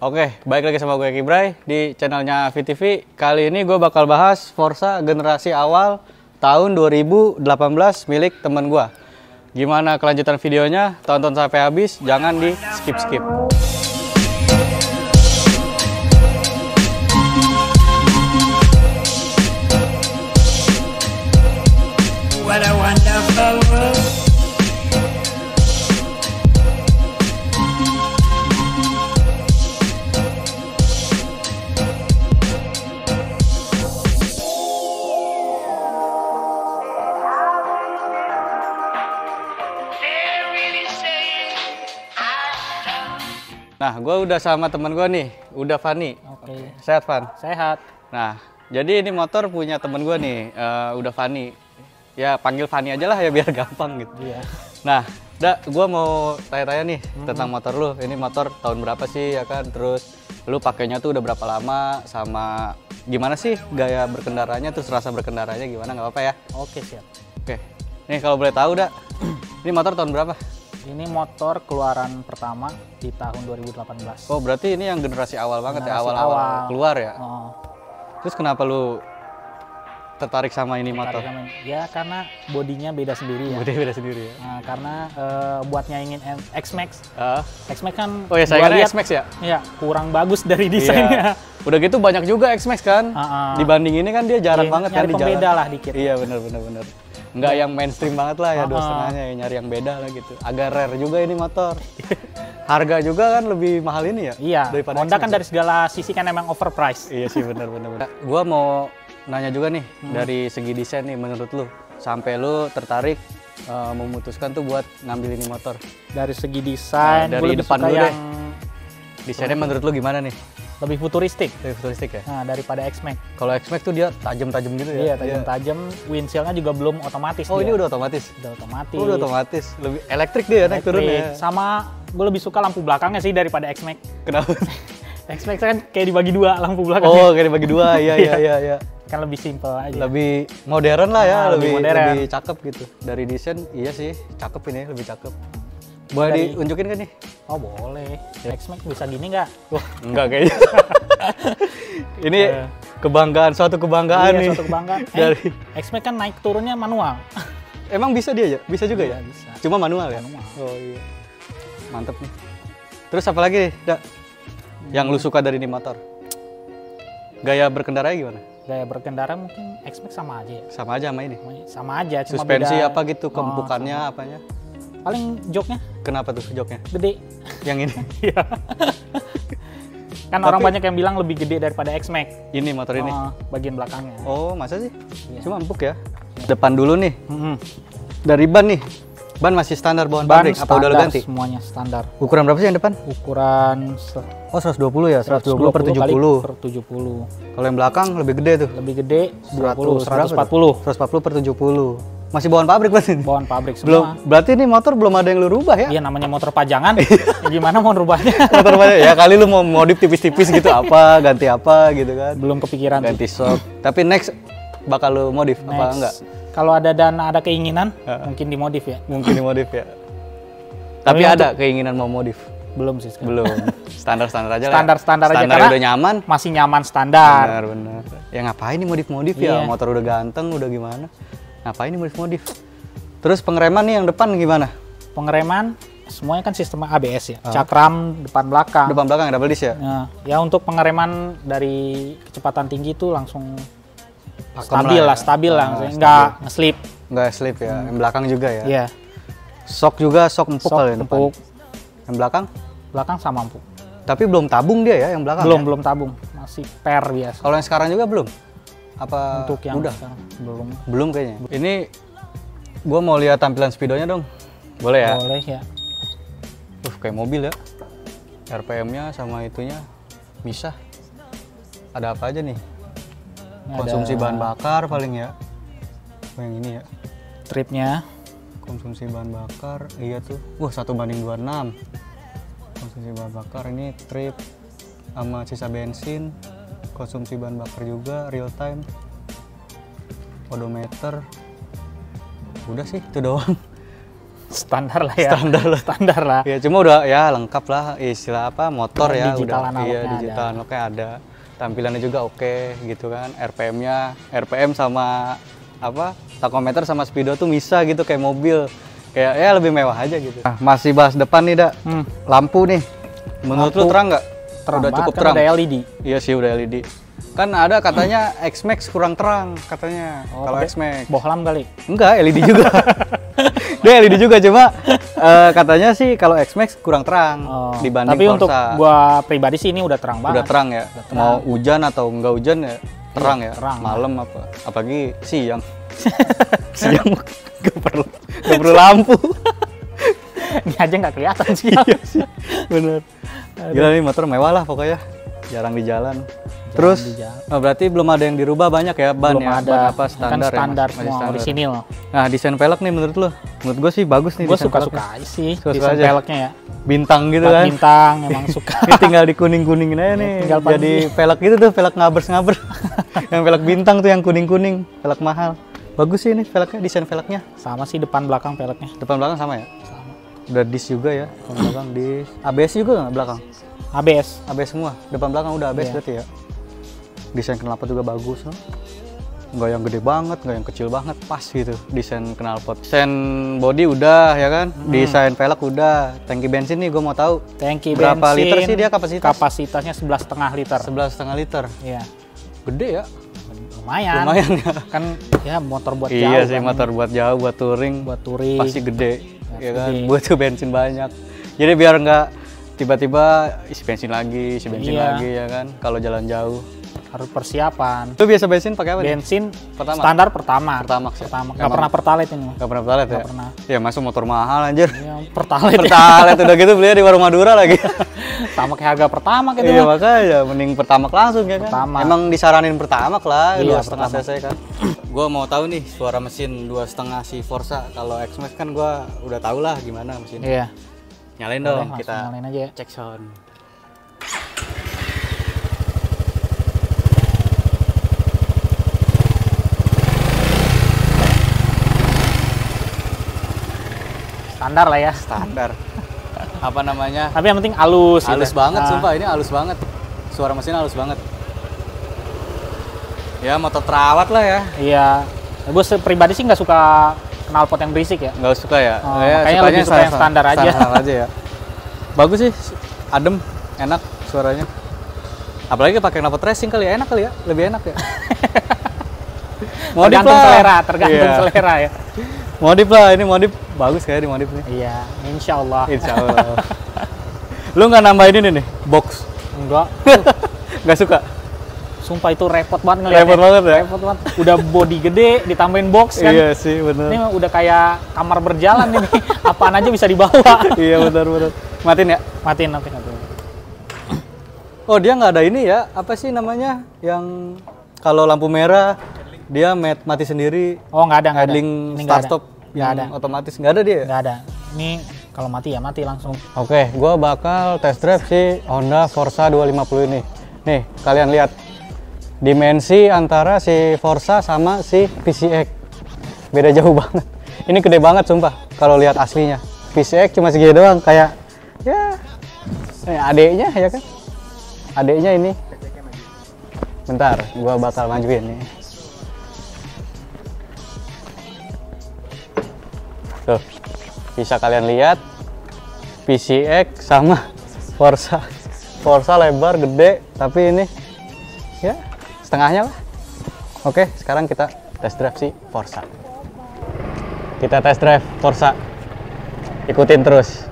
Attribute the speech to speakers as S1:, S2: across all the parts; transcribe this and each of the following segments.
S1: Oke, balik lagi sama gue Kibray di channelnya VTV. Kali ini gue bakal bahas Forza generasi awal tahun 2018 milik temen gue. Gimana kelanjutan videonya? Tonton sampai habis, jangan di skip-skip.
S2: What a wonderful world.
S1: Nah, gue udah sama temen gue nih, udah Fani.
S3: Oke.
S1: Sehat, Van?
S3: Sehat.
S1: Nah, jadi ini motor punya temen gue nih, udah Fani. Ya, panggil Fani aja lah ya biar gampang gitu.
S3: Iya.
S1: Nah, gue mau tanya-tanya nih tentang motor lu. Ini motor tahun berapa sih ya kan? Terus lu pakainya tuh udah berapa lama? Sama gimana sih gaya berkendaranya? Terus rasa berkendaranya gimana? Nggak apa-apa ya?
S3: Oke, siap.
S1: Oke. Nih kalau boleh tahu ini motor tahun berapa?
S3: Ini motor keluaran pertama di tahun 2018.
S1: Oh, berarti ini yang generasi awal banget ya,
S3: Generasi
S1: awal-awal
S3: awal.
S1: keluar ya?
S3: Oh,
S1: Terus kenapa lu tertarik sama ini motor?
S3: ya karena bodinya beda sendiri ya.
S1: Beda sendiri ya.
S3: Nah, karena buat nyaingin X-Max.
S1: Ah.
S3: X-Max kan
S1: Oh ya,
S3: gua
S1: saingannya
S3: lihat,
S1: X-Max ya?
S3: Ya, kurang bagus dari desainnya.
S1: Iya. Udah gitu banyak juga X-Max kan? Dibanding ini kan dia jarang
S3: Iya,
S1: banget kan
S3: nyari
S1: di jalan.
S3: pembeda lah dikit.
S1: Iya, bener. Nggak yang mainstream banget lah ya, 2,5-nya ya, nyari yang beda lah gitu. Agak rare juga ini motor. Harga juga kan lebih mahal ini ya?
S3: Iya,
S1: daripada
S3: Honda
S1: X-Max
S3: kan
S1: ya?
S3: dari segala sisi kan emang overpriced.
S1: Iya sih, bener. Gua mau nanya juga nih, dari segi desain nih menurut lu, sampai lu tertarik memutuskan tuh buat ngambil ini motor.
S3: Dari segi desain,
S1: Nah,
S3: gue
S1: dari
S3: lebih
S1: depan
S3: suka
S1: dulu
S3: yang
S1: Desainnya menurut lu gimana nih?
S3: lebih futuristik.
S1: Lebih futuristik ya?
S3: Nah, daripada X-Max.
S1: Kalau X-Max tuh dia tajam-tajam gitu ya?
S3: Iya, tajam-tajam. Windshieldnya juga belum otomatis.
S1: Oh,
S3: dia.
S1: ini udah otomatis?
S3: Udah otomatis.
S1: Oh, udah otomatis. Lebih elektrik dia naik turun ya?
S3: Sama gue lebih suka lampu belakangnya sih daripada X-Max.
S1: Kenapa?
S3: X-Max kan kayak dibagi dua lampu belakangnya.
S1: Oh, kayak dibagi dua, iya.
S3: Kan lebih simple aja.
S1: Lebih modern lah ya,
S3: lebih modern.
S1: lebih cakep gitu. Dari desain, iya sih, cakep ini, lebih cakep. Boleh diunjukin kan nih?
S3: Oh, boleh. X-Max bisa gini nggak?
S1: Wah, enggak kayaknya. Ini kebanggaan, suatu kebanggaan nih.
S3: Iya, suatu kebanggaan.
S1: Dari
S3: X-Max kan naik turunnya manual.
S1: Emang bisa dia ya? Bisa juga ya?
S3: Bisa.
S1: Cuma manual ya?
S3: Manual.
S1: Oh iya. Mantep nih. Terus apa lagi, Dak? Yang lu suka dari ini motor? Gaya berkendaranya gimana?
S3: Gaya berkendara mungkin X-Max sama aja ya.
S1: Sama aja sama ini?
S3: Sama aja, cuma
S1: Suspensi
S3: beda.
S1: apa gitu, kempukannya apanya?
S3: Paling joknya
S1: Kenapa tuh joknya?
S3: gede.
S1: Yang ini?
S3: Iya. Kan orang banyak yang bilang lebih gede daripada X-Max.
S1: Ini motor ini?
S3: Bagian belakangnya.
S1: Oh, masa sih?
S3: Iya.
S1: Cuma empuk ya? Depan dulu nih. Dari ban nih. Ban masih standar bawaan pabrik? Apa udah lo ganti?
S3: Semuanya standar.
S1: Ukuran berapa sih yang depan?
S3: Ukuran
S1: Oh, 120 ya? 120 per 70.
S3: per 70.
S1: Kalau yang belakang lebih gede tuh?
S3: Lebih gede 20,
S1: 140.
S3: 140.
S1: 140 per 70. Masih bawaan pabrik berarti?
S3: Bawaan pabrik semua.
S1: Belum, berarti ini motor belum ada yang lu rubah ya?
S3: Iya, namanya motor pajangan. Gimana mau rubahnya?
S1: Motor banyak ya, kali lu mau modif tipis-tipis gitu apa, ganti apa gitu kan?
S3: Belum kepikiran
S1: Ganti
S3: sih.
S1: shock. Tapi next bakal lu modif apa
S3: Next,
S1: enggak?
S3: Kalau ada dana, ada keinginan, mungkin dimodif ya.
S1: Mungkin dimodif ya. Tapi ada keinginan mau modif?
S3: Belum sih sekarang.
S1: Belum. Standar-standar aja lah.
S3: Standar-standar aja,
S1: Standar
S3: karena
S1: udah nyaman.
S3: Masih nyaman standar.
S1: Benar. Ya ngapain nih modif-modif ya?
S3: Iya.
S1: Motor udah ganteng, udah gimana? Ngapain nih modif-modif? Terus pengereman nih yang depan gimana?
S3: Pengereman semuanya kan sistem ABS ya. Cakram depan belakang.
S1: Depan belakang double disc ya?
S3: Ya untuk pengereman dari kecepatan tinggi itu langsung
S1: Pakem
S3: stabil lah,
S1: ya.
S3: nggak ngeslip.
S1: Nggak slip ya. Yang belakang juga ya?
S3: Iya.
S1: Shock juga, shock empuk
S3: Shock
S1: kali ya depan.
S3: empuk.
S1: Yang belakang?
S3: Belakang sama empuk.
S1: Tapi belum tabung dia ya yang belakang?
S3: Belum tabung, masih per biasa.
S1: Kalau yang sekarang juga belum? Apa
S3: Untuk yang
S1: udah?
S3: sekarang belum.
S1: Belum kayaknya. Ini gue mau lihat tampilan speedonya dong. Boleh ya?
S3: Boleh ya.
S1: Kayak mobil ya. RPM-nya sama itunya bisa. Ada apa aja nih?
S3: Ini
S1: Konsumsi
S3: ada
S1: bahan bakar paling ya. Oh, yang ini ya.
S3: tripnya.
S1: Konsumsi bahan bakar, iya tuh. 1:26. Konsumsi bahan bakar ini trip sama sisa bensin. Konsumsi bahan bakar juga real time. Odometer. Udah sih, itu doang.
S3: Standar lah ya. Standar lah.
S1: Ya cuma udah ya lengkap lah, istilah apa, motor ya
S3: Digital
S1: udah. Iya,
S3: analognya
S1: digital analognya ada. Tampilannya juga oke gitu kan. RPM sama apa? Tachometer sama speedo tuh bisa gitu kayak mobil. Kayak ya lebih mewah aja gitu. Nah, masih bahas depan nih, Dak. Lampu nih. Menurut lu terang nggak?
S3: Terang
S1: Udah
S3: banget,
S1: cukup
S3: kan
S1: terang.
S3: udah LED.
S1: Iya sih udah LED. Kan ada katanya X-Max kurang terang katanya. Kalau
S3: pakai
S1: X-Max.
S3: bohlam kali.
S1: Enggak, LED juga. Dia LED juga cuma katanya sih kalau X-Max kurang terang dibanding
S3: Tapi
S1: Forza.
S3: untuk gua pribadi sih ini udah terang banget.
S1: Udah terang ya.
S3: Udah terang.
S1: Mau hujan atau enggak hujan ya terang ya.
S3: terang.
S1: Malam apa? Apalagi siang. Siang nggak perlu lampu.
S3: Ini aja nggak kelihatan sih.
S1: Iya sih. Bener. Gila nih motor mewah lah pokoknya. Jarang di jalan. Terus
S3: di jalan.
S1: oh, berarti belum ada yang dirubah banyak ya ban
S3: Belum
S1: ya.
S3: ada.
S1: Ban apa
S3: Kan
S1: standar ya?
S3: standar
S1: Masih
S3: semua
S1: standar.
S3: orisinil.
S1: Nah, desain velg nih menurut lo? Menurut gue sih bagus nih
S3: Gue
S1: desain
S3: suka-suka
S1: velgnya.
S3: aja sih
S1: Suka-suka
S3: desain
S1: aja.
S3: velgnya ya.
S1: Bintang gitu
S3: 4
S1: kan.
S3: bintang emang suka.
S1: Ini tinggal dikuning-kuningin aja nih.
S3: Tinggal
S1: Jadi velg gitu tuh, velg ngabers-ngaber. Yang velg bintang tuh yang kuning-kuning, velg mahal. Bagus sih ini velgnya, desain velgnya.
S3: Sama sih depan belakang velgnya.
S1: Depan belakang sama ya?
S3: Sama.
S1: Udah disc juga ya, depan belakang disc. ABS juga nggak belakang?
S3: ABS.
S1: ABS semua, depan belakang udah ABS
S3: Iya.
S1: berarti ya? Desain knalpot juga bagus, no? Nggak yang gede banget, nggak yang kecil banget, pas gitu desain knalpot. Desain body udah ya kan, desain velg udah. Tangki bensin nih gue mau tahu
S3: Tangki
S1: berapa
S3: bensin.
S1: liter sih dia kapasitas?
S3: Kapasitasnya 11,5 liter.
S1: 11,5 liter.
S3: Iya.
S1: Gede ya?
S3: Lumayan.
S1: Lumayan ya.
S3: Kan ya motor buat jauh.
S1: Iya sih,
S3: kan.
S1: motor buat jauh, buat touring,
S3: buat touring.
S1: pasti gede,
S3: Pasti
S1: ya kan.
S3: gede.
S1: Butuh bensin banyak. Jadi biar nggak tiba-tiba isi bensin lagi,
S3: Iya.
S1: lagi ya kan. Kalau jalan jauh.
S3: Harus persiapan.
S1: Lu biasa bensin pakai apa? nih?
S3: Bensin
S1: Pertamax?
S3: standar pertamax.
S1: Pertamax ya?
S3: Pertamax. Nggak
S1: Emang-
S3: pernah pertalite ini.
S1: Nggak pernah pertalite ya?
S3: Nggak pernah.
S1: Ya masuk motor mahal anjir.
S3: Ya, pertalite.
S1: Pertalite udah gitu belinya di warung Madura lagi.
S3: Sama kayak harga pertamax gitu.
S1: Iya
S3: mah.
S1: makanya mending Pertamax langsung ya kan.
S3: Pertamax.
S1: Emang disaranin Pertamax lah,
S3: Iya,
S1: 2,5 cc kan. Gua mau tahu nih suara mesin 2,5 si Forza. Kalau X-Max kan gua udah tahu lah gimana mesinnya.
S3: Iya.
S1: Nyalain
S3: Boleh,
S1: dong
S3: langsung
S1: kita
S3: nyalain aja ya.
S1: cek sound.
S3: Standar lah ya.
S1: Standar. Apa namanya?
S3: Tapi yang penting halus.
S1: Halus
S3: gitu.
S1: banget
S3: Nah,
S1: sumpah, ini halus banget. Suara mesin halus banget. Ya motor terawat lah ya.
S3: Iya. Gue pribadi sih nggak suka knalpot yang berisik ya.
S1: Nggak suka ya?
S3: Oh,
S1: Ya,
S3: makanya
S1: sukanya
S3: lebih suka yang standar aja.
S1: Standar aja ya. Bagus sih, adem, enak suaranya. Apalagi pakai knalpot racing kali ya, enak kali ya, lebih enak ya. Modif
S3: Tergantung
S1: lah.
S3: selera, tergantung
S1: Iya.
S3: selera ya.
S1: Modif lah, ini modif bagus kayak di modif nih.
S3: Iya, insya Allah.
S1: Insya Allah. Lu nggak nambahin ini nih, box?
S3: Enggak.
S1: Nggak suka?
S3: Sumpah itu repot banget ngeliatnya.
S1: Repot banget ya?
S3: Repot banget. Udah body gede, ditambahin box kan.
S1: Iya sih, bener.
S3: Ini mah udah kayak kamar berjalan ini. Apaan aja bisa dibawa.
S1: Iya benar-benar. Matiin ya?
S3: Matiin.
S1: Oh dia nggak ada ini ya? Apa sih namanya? Yang kalau lampu merah dia mati sendiri.
S3: Oh, nggak ada.
S1: Idling
S3: Ini nggak
S1: start
S3: ada.
S1: stop
S3: Nggak
S1: yang
S3: ada.
S1: otomatis nggak ada dia.
S3: Nggak ada. Ini kalau mati ya mati langsung.
S1: Oke, gua bakal test drive si Honda Forza 250 ini. Nih, kalian lihat dimensi antara si Forza sama si PCX. Beda jauh banget. Ini gede banget sumpah kalau lihat aslinya. PCX cuma segini doang kayak ya adeknya ya kan. Adeknya ini. Bentar, gua bakal majuin nih. Tuh, bisa kalian lihat PCX sama Forza. Forza lebar, gede, tapi ini ya setengahnya lah. Oke, sekarang kita test drive si Forza. Kita test drive Forza. Ikutin terus.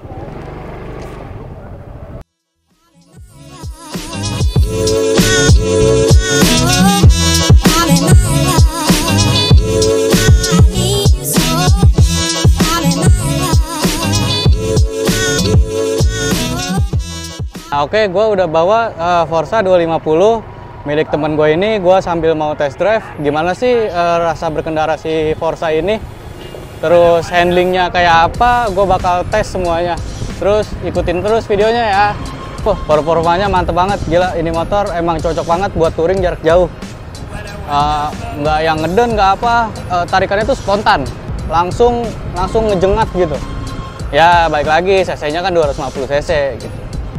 S1: Nah, oke, gue udah bawa Forza 250 milik temen gue ini. Gue sambil mau test drive, gimana sih rasa berkendara si Forza ini. Terus handlingnya kayak apa, gue bakal tes semuanya. Terus ikutin terus videonya ya. Wah, performanya mantep banget, gila. Ini motor emang cocok banget buat touring jarak jauh. Nggak yang ngeden, nggak apa, tarikannya tuh spontan. langsung ngejengat gitu. Ya baik lagi, cc-nya kan 250 cc gitu.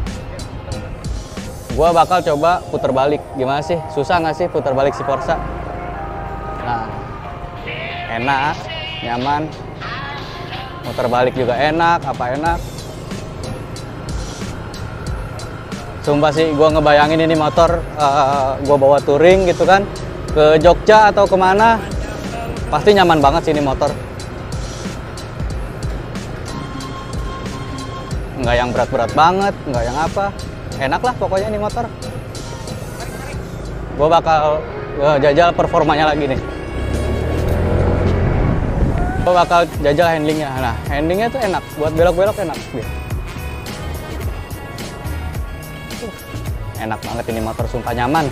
S1: Gua bakal coba puter balik. Gimana sih? Susah nggak sih puter balik si Forza? Nah, enak, nyaman. Puter balik juga enak, apa enak. Sumpah sih, gua ngebayangin ini motor gua bawa touring gitu kan ke Jogja atau kemana, pasti nyaman banget sih ini motor. Nggak yang berat-berat banget, nggak yang apa. Enak lah pokoknya ini motor. Gue bakal jajal performanya lagi nih. Gue bakal jajal handlingnya. Nah, handlingnya tuh enak. Buat belok-belok enak. Enak banget ini motor, sumpah nyaman.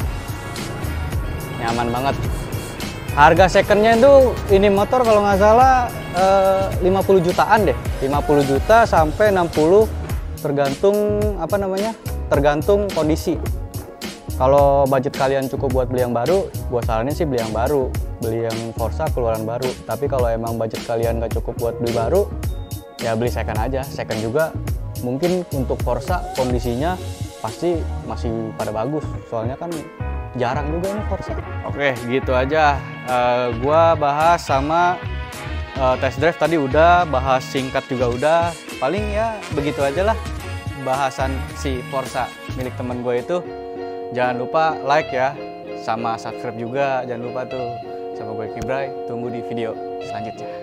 S1: Nyaman banget. Harga secondnya tuh ini motor kalau nggak salah 50 jutaan deh. 50 juta sampai 60 tergantung apa namanya, tergantung kondisi. Kalau budget kalian cukup buat beli yang baru, gue saranin sih beli yang baru, beli yang Forza keluaran baru. Tapi kalau emang budget kalian nggak cukup buat beli baru, ya beli second aja. Second juga mungkin untuk Forza kondisinya pasti masih pada bagus, soalnya kan jarang juga ini Forza. Oke, gitu aja. Gua bahas sama test drive tadi udah, bahas singkat juga udah. Paling ya begitu aja lah bahasan si Forza milik temen gue itu. Jangan lupa like ya, sama subscribe juga. Jangan lupa tuh. Sama gue Kibray, tunggu di video selanjutnya.